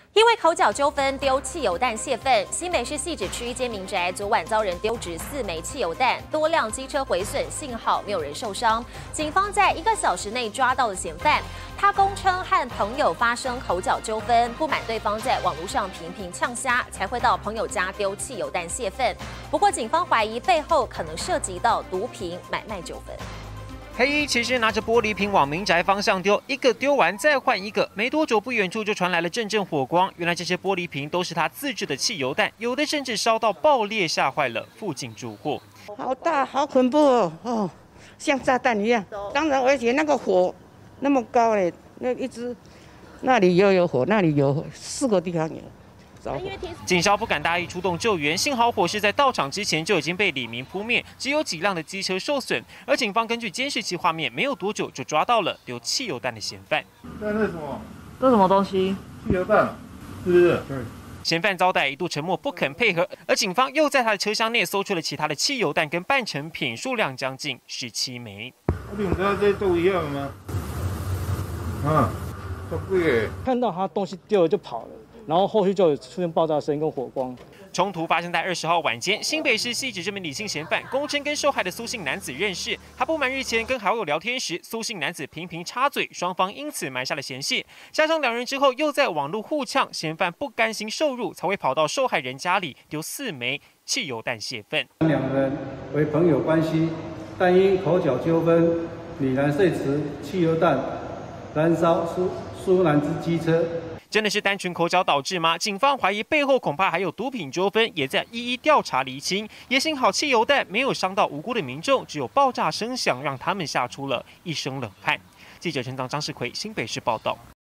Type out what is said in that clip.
因为口角纠纷丢汽油弹泄愤，新北市汐止区一间民宅昨晚遭人丢掷4枚汽油弹，多辆机车毁损，幸好没有人受伤。警方在1个小时内抓到了嫌犯，他供称和朋友发生口角纠纷，不满对方在网络上频频呛虾，才会到朋友家丢汽油弹泄愤。不过警方怀疑背后可能涉及到毒品买卖纠纷。 黑衣骑士拿着玻璃瓶往民宅方向丢，一个丢完再换一个，没多久不远处就传来了阵阵火光。原来这些玻璃瓶都是他自制的汽油弹，有的甚至烧到爆裂，吓坏了附近住户。 好大，好恐怖哦！哦，像炸弹一样。当然，而且那个火那么高嘞，那一直那里又有火，那里有火，4个地方有。 警消不敢大意出动救援，幸好火势在到场之前就已经被李明扑灭，只有几辆的机车受损。而警方根据监视器画面，没有多久就抓到了丢汽油弹的嫌犯。 那是什么？ 这什么东西？ 汽油弹，是不是？对。 嫌犯遭逮一度沉默不肯配合，而警方又在他的车厢内搜出了其他的汽油弹跟半成品，数量将近17枚。 你们知道这都一样吗？啊，都贵。 看到他东西丢了就跑了。 然后后续就有出现爆炸声跟火光。 冲突发生在20号晚间，新北市汐止这名李姓嫌犯供称跟受害的苏姓男子认识，他不满日前跟好友聊天时，苏姓男子频频插嘴，双方因此埋下了嫌隙。加上2人之后又在网络互呛，嫌犯不甘心受辱，才会跑到受害人家里丢4枚汽油弹泄愤。 2人为朋友关系，但因口角纠纷，李男遂持汽油弹燃烧苏男之机车。 真的是单纯口角导致吗？警方怀疑背后恐怕还有毒品纠纷，也在一一调查厘清。也幸好汽油弹没有伤到无辜的民众，只有爆炸声响让他们吓出了一身冷汗。记者陈张世奎新北市报道。